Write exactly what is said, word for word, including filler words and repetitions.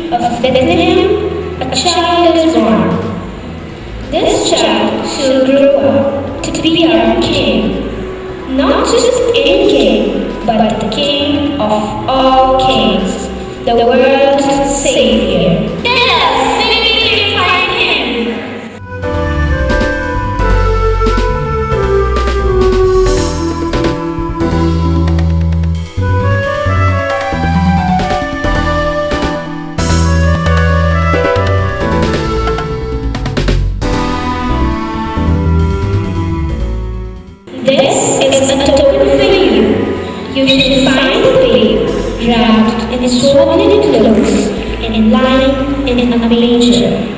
of Bethlehem, a child is born. This child shall grow up to be our King, not just any king, but the King of all kings, the world's Savior. Yes, maybe we can find him. This is a token for you. You should find the babe wrapped in swaddling clothes and lying in a manger.